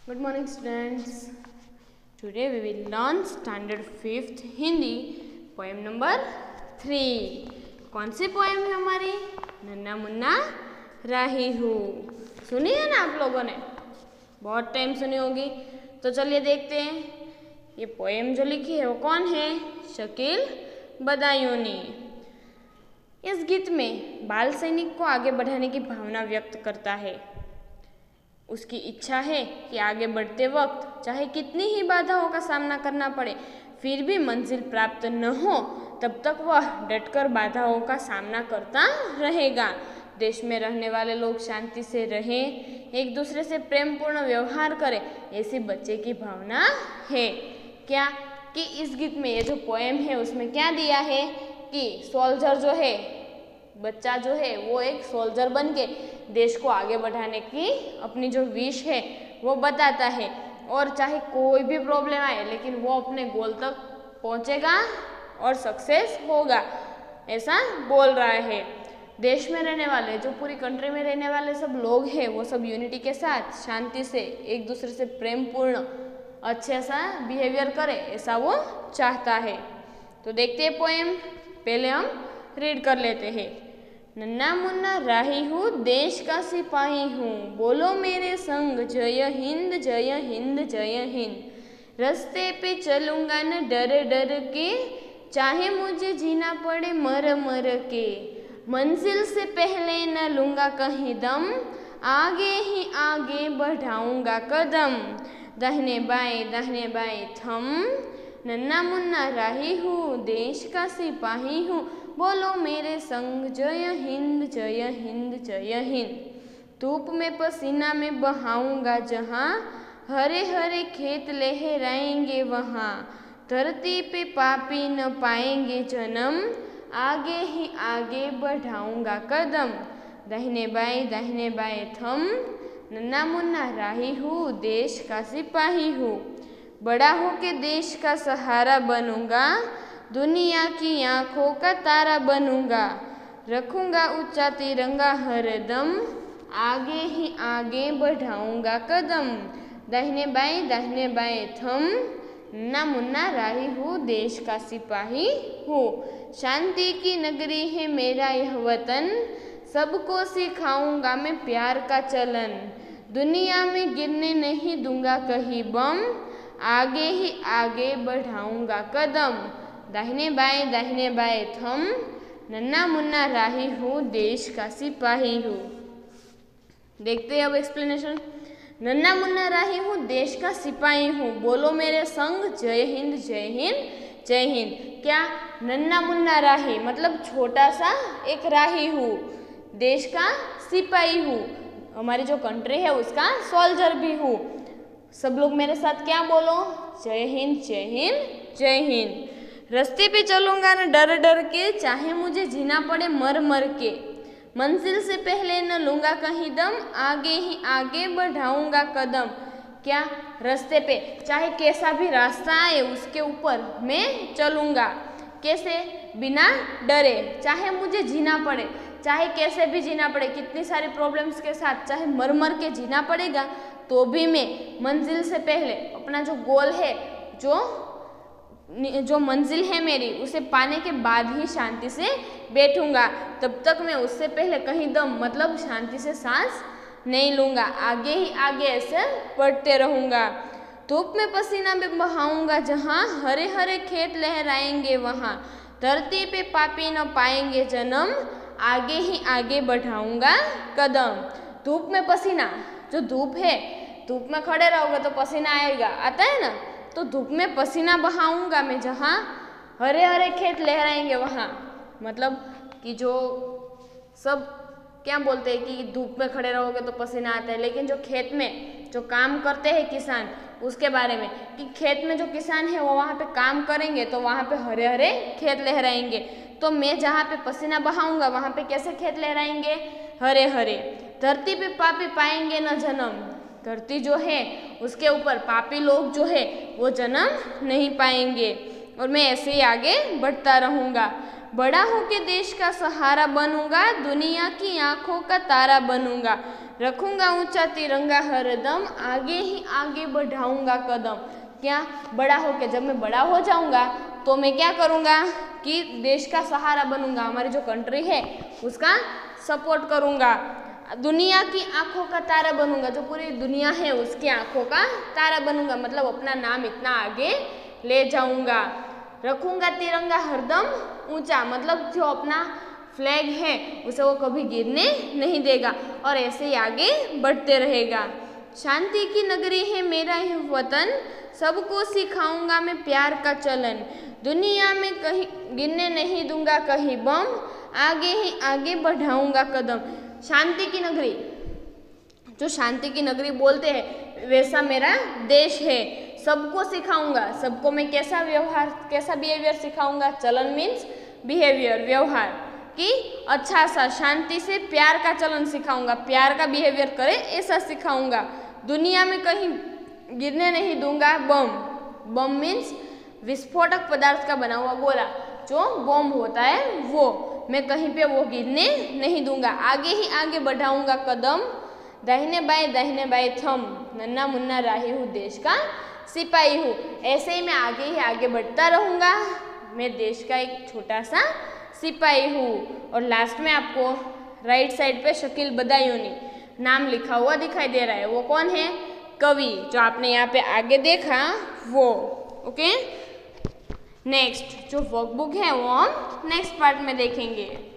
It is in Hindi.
Good morning, students. Today we will learn Standard 5th Hindi poem number 3. कौन सी पोएम है हमारी? नन्ना मुन्ना राही हूँ। सुनी है ना आप लोगों ने? बहुत टाइम सुनी होगी। तो चलिए देखते हैं ये पोएम जो लिखी है वो कौन है? शकील बदायूनी। इस गीत में बाल सैनिक को आगे बढ़ाने की भावना व्यक्त करता है। उसकी इच्छा है कि आगे बढ़ते वक्त चाहे कितनी ही बाधाओं का सामना करना पड़े, फिर भी मंजिल प्राप्त न हो तब तक वह डटकर बाधाओं का सामना करता रहेगा। देश में रहने वाले लोग शांति से रहें, एक दूसरे से प्रेमपूर्ण व्यवहार करें, ऐसी बच्चे की भावना है। क्या कि इस गीत में ये जो पोएम है उसमें क्या दिया है कि सोल्जर जो है, बच्चा जो है वो एक सोल्जर बन के देश को आगे बढ़ाने की अपनी जो विश है वो बताता है, और चाहे कोई भी प्रॉब्लम आए लेकिन वो अपने गोल तक पहुंचेगा और सक्सेस होगा, ऐसा बोल रहा है। देश में रहने वाले, जो पूरी कंट्री में रहने वाले सब लोग हैं, वो सब यूनिटी के साथ शांति से एक दूसरे से प्रेमपूर्ण अच्छे सा बिहेवियर करे, ऐसा वो चाहता है। तो देखते हैं पोएम, पहले हम रीड कर लेते हैं। नन्ना मुन्ना राही हूँ, देश का सिपाही हूँ, बोलो मेरे संग जय हिंद जय हिंद जय हिंद। रास्ते पे चलूँगा न डर डर के, चाहे मुझे जीना पड़े मर मर के। मंजिल से पहले न लूँगा कहीं दम, आगे ही आगे बढ़ाऊँगा कदम। दाहिने बाएं थम, नन्ना मुन्ना राही हूँ, देश का सिपाही हूँ, बोलो मेरे संग जय हिंद जय हिंद जय हिंद। धूप में पसीना में बहाऊंगा जहाँ, हरे हरे खेत लहराएंगे वहाँ। धरती पे पापी न पाएंगे जन्म, आगे ही आगे बढ़ाऊंगा कदम। दाहिने बाएं थम, नन्ना मुन्ना राही हूँ, देश का सिपाही हूँ। बड़ा होके देश का सहारा बनूंगा, दुनिया की आँखों का तारा बनूंगा। रखूंगा ऊंचा तिरंगा हरदम, आगे ही आगे बढ़ाऊंगा कदम। दाहिने बाएं थम, नन्ना मुन्ना राही हूँ, देश का सिपाही हूँ। शांति की नगरी है मेरा यह वतन, सबको सिखाऊंगा मैं प्यार का चलन। दुनिया में गिरने नहीं दूंगा कहीं बम, आगे ही आगे बढ़ाऊंगा कदम। दाहिने बाएं थम, नन्ना मुन्ना राही हूँ, देश का सिपाही हूँ। देखते हैं अब एक्सप्लेनेशन। नन्ना मुन्ना राही हूँ, देश का सिपाही हूँ, बोलो मेरे संग जय हिंद जय हिंद जय हिंद। क्या? नन्ना मुन्ना राही मतलब छोटा सा एक राही हूँ, देश का सिपाही हूँ, हमारी जो कंट्री है उसका सोल्जर भी हूँ। सब लोग मेरे साथ क्या बोलो? जय हिंद जय हिंद जय हिंद। रास्ते पे चलूँगा न डर डर के, चाहे मुझे जीना पड़े मर मर के। मंजिल से पहले न लूँगा कहीं दम, आगे ही आगे बढ़ाऊँगा कदम। क्या? रास्ते पे चाहे कैसा भी रास्ता आए उसके ऊपर मैं चलूँगा। कैसे? बिना डरे। चाहे मुझे जीना पड़े, चाहे कैसे भी जीना पड़े, कितनी सारी प्रॉब्लम्स के साथ चाहे मर मर के जीना पड़ेगा, तो भी मैं मंजिल से पहले अपना जो गोल है, जो मंजिल है मेरी, उसे पाने के बाद ही शांति से बैठूंगा। तब तक मैं उससे पहले कहीं दम मतलब शांति से सांस नहीं लूँगा, आगे ही आगे ऐसे बढ़ते रहूँगा। धूप में पसीना में बहाऊंगा जहाँ, हरे हरे खेत लहराएंगे वहाँ। धरती पे पापी न पाएंगे जन्म, आगे ही आगे बढ़ाऊंगा कदम। धूप में पसीना, जो धूप है, धूप में खड़े रहोगे तो पसीना आएगा, आता है ना, तो धूप में पसीना बहाऊंगा मैं जहाँ, हरे हरे खेत लहराएंगे वहाँ। मतलब कि जो सब क्या बोलते हैं कि धूप में खड़े रहोगे तो पसीना आता है, लेकिन जो खेत में जो काम करते हैं किसान, उसके बारे में कि खेत में जो किसान है वो वहाँ पे काम करेंगे तो वहाँ पे हरे हरे खेत लहराएंगे। तो मैं जहाँ पे पसीना बहाऊंगा वहाँ पे कैसे खेत लहराएंगे? हरे हरे। धरती पे पापी पाएंगे न जन्म, धरती जो है उसके ऊपर पापी लोग जो है वो जन्म नहीं पाएंगे, और मैं ऐसे ही आगे बढ़ता रहूँगा। बड़ा होके देश का सहारा बनूंगा, दुनिया की आंखों का तारा बनूंगा, रखूंगा ऊंचा तिरंगा हरदम, आगे ही आगे बढ़ाऊंगा कदम। क्या? बड़ा होके, जब मैं बड़ा हो जाऊंगा तो मैं क्या करूंगा कि देश का सहारा बनूंगा, हमारी जो कंट्री है उसका सपोर्ट करूंगा। दुनिया की आंखों का तारा बनूंगा, जो पूरी दुनिया है उसकी आंखों का तारा बनूंगा, मतलब अपना नाम इतना आगे ले जाऊंगा। रखूंगा तिरंगा हरदम ऊंचा, मतलब जो अपना फ्लैग है उसे वो कभी गिरने नहीं देगा और ऐसे ही आगे बढ़ते रहेगा। शांति की नगरी है मेरा यह वतन, सबको सिखाऊंगा मैं प्यार का चलन, दुनिया में कहीं गिरने नहीं दूंगा कहीं बम, आगे ही आगे बढ़ाऊंगा कदम। शांति की नगरी, जो शांति की नगरी बोलते हैं वैसा मेरा देश है। सबको सिखाऊंगा, सबको मैं कैसा व्यवहार, कैसा बिहेवियर सिखाऊंगा। चलन मीन्स बिहेवियर, व्यवहार कि अच्छा सा शांति से प्यार का चलन सिखाऊंगा, प्यार का बिहेवियर करे ऐसा सिखाऊंगा। दुनिया में कहीं गिरने नहीं दूंगा बम, बम मीन्स विस्फोटक पदार्थ का बना हुआ गोला, जो बम होता है वो, मैं कहीं पे वो गिरने नहीं दूंगा। आगे ही आगे बढ़ाऊंगा कदम, दाहिने बाएं थम, नन्ना मुन्ना राही हूँ देश का सिपाही हूँ। ऐसे ही मैं आगे ही आगे बढ़ता रहूँगा, मैं देश का एक छोटा सा सिपाही हूँ। और लास्ट में आपको राइट साइड पे शकील बदायूनी नाम लिखा हुआ दिखाई दे रहा है, वो कौन है? कवि, जो आपने यहाँ पे आगे देखा वो। ओके, नेक्स्ट जो वर्कबुक है वो हम नेक्स्ट पार्ट में देखेंगे।